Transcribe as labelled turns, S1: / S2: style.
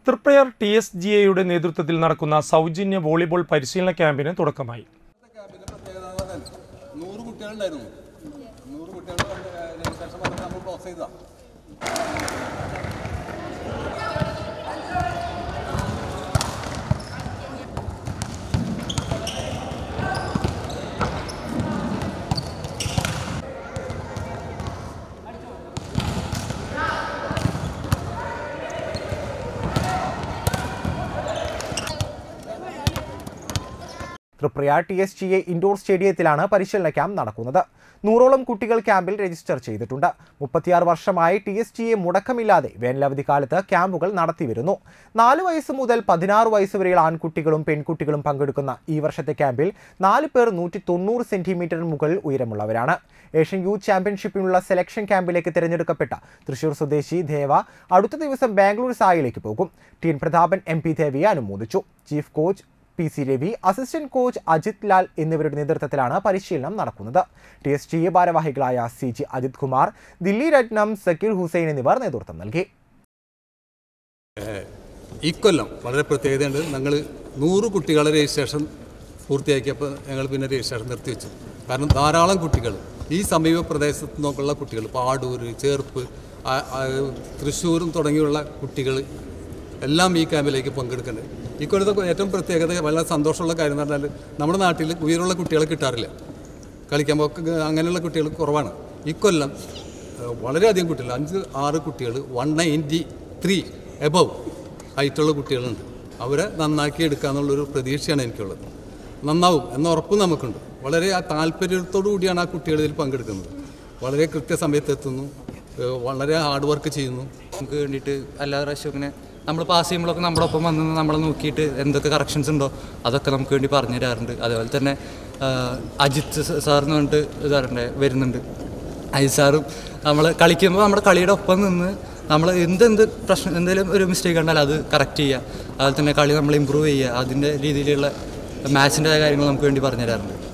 S1: തൃപ്രയാർ TSGAയുടെ നേതൃത്വത്തിൽ നടക്കുന്ന സൗജന്യ വോളിബോൾ പരിശീലന ക്യാമ്പിന് തുടക്കമായി.
S2: തൃപ്രയാർ TSGA ഇൻഡോർ സ്റ്റേഡിയത്തിലാണ് പരിശീലന ക്യാമ്പ് നടക്കുന്നത്. 100ഓളം കുട്ടികൾ ക്യാമ്പിൽ രജിസ്റ്റർ ചെയ്തിട്ടുണ്ട്. 36 വർഷമായി TSGA മുടക്കമില്ലാതെ വേനലവധിക്കാലത്ത് ക്യാമ്പുകൾ നടത്തിവരുന്നു. 4 വയസ്സ് മുതൽ 16 വയസ്സ് വരെയുള്ള ആൺകുട്ടികളും പെൺകുട്ടികളും പങ്കെടുക്കുന്ന ഈ വർഷത്തെ ക്യാമ്പിൽ 4 പേർ 190 സെന്റിമീറ്ററിന് മുകളിൽ ഉയരമുള്ളവരാണ്. ഏഷ്യൻ യൂത്ത് ചാമ്പ്യൻഷിപ്പിനുള്ള സെലക്ഷൻ ക്യാമ്പിലേക്ക് തിരഞ്ഞെടുക്കപ്പെട്ട തൃശൂർ സ്വദേശി ദേവ അടുത്ത ദിവസം ബാംഗ്ലൂർ സായിലേക്ക് പോകും. TN പ്രതാപൻ MP ദേവിയെ അനുമോദിച്ചു. Chief coach PC Ravi, assistant coach Ajith Lal എന്നിവരുടെ നേതൃത്വത്തിലാണ് പരിശീലനം നടക്കുന്നത്. TSGA ഭാരവാഹികളായ CG അജിത് കുമാർ, ദില്ലി രത്നം, സക്കീർ ഹുസൈൻ എന്നിവർ നേതൃത്വം നൽകി.
S3: ഇക്കൊല്ലം വളരെ പ്രത്യേകതയുണ്ട്. ഞങ്ങൾ 100 കുട്ടികളെ രജിസ്ട്രേഷൻ പൂർത്തിയാക്കിയപ്പോൾ ഞങ്ങൾ പിന്നെ രജിസ്ട്രേഷൻ നിർത്തിവെച്ചു. കാരണം ധാരാളം കുട്ടികൾ ഈ സമീപ പ്രദേശത്ത് നിന്നുള്ള കുട്ടികൾ, പാടൂർ, ചേർപ്പ്, തൃശ്ശൂരും തുടങ്ങിയുള്ള കുട്ടികൾ എല്ലാം ഈ ക്യാമ്പിലേക്ക് പങ്കെടുക്കുന്നുണ്ട്. ഇക്കൊല്ലത്തെ ഏറ്റവും പ്രത്യേകത, വളരെ സന്തോഷമുള്ള കാര്യം എന്ന് പറഞ്ഞാൽ നമ്മുടെ നാട്ടിൽ ഉയരമുള്ള കുട്ടികളെ കിട്ടാറില്ല. കളിക്കാൻ അങ്ങനെയുള്ള കുട്ടികൾ കുറവാണ്. ഇക്കൊല്ലം വളരെയധികം കുട്ടികൾ, 5-6 കുട്ടികൾ 193 എബവ് ഹൈറ്റുള്ള കുട്ടികളുണ്ട്. അവരെ നന്നാക്കി എടുക്കുക എന്നുള്ളൊരു പ്രതീക്ഷയാണ് എനിക്കുള്ളത്. നന്നാവും എന്ന ഉറപ്പ് നമുക്കുണ്ട്. വളരെ താല്പര്യത്തോടു കൂടിയാണ് ആ കുട്ടികൾ ഇതിൽ പങ്കെടുക്കുന്നത്. വളരെ കൃത്യസമയത്ത് എത്തുന്നു, വളരെ ഹാർഡ് വർക്ക് ചെയ്യുന്നു.
S4: നമുക്ക് വേണ്ടിയിട്ട് എല്ലാ പ്രാവശ്യവും ഇങ്ങനെ നമ്മൾ പാസ് ചെയ്യുമ്പോഴൊക്കെ നമ്മുടെ ഒപ്പം വന്ന് നമ്മളെ നോക്കിയിട്ട് എന്തൊക്കെ കറക്ഷൻസ് ഉണ്ടോ അതൊക്കെ നമുക്ക് വേണ്ടി പറഞ്ഞു തരാറുണ്ട്. അതുപോലെ തന്നെ അജിത് സാറെന്ന് പറഞ്ഞിട്ട് ഇതാറുണ്ട് വരുന്നുണ്ട്. അജിത് സാറും നമ്മൾ കളിക്കുമ്പോൾ നമ്മുടെ കളിയുടെ ഒപ്പം നിന്ന് നമ്മൾ എന്ത് പ്രശ്നം, എന്തെങ്കിലും ഒരു മിസ്റ്റേക്ക് ഉണ്ടെങ്കിൽ അത് കറക്റ്റ് ചെയ്യുക. അതുപോലെ തന്നെ കളി നമ്മൾ ഇമ്പ്രൂവ് ചെയ്യുക. അതിൻ്റെ രീതിയിലുള്ള മാച്ചിൻ്റെ കാര്യങ്ങൾ നമുക്ക് വേണ്ടി പറഞ്ഞു തരാറുണ്ട്.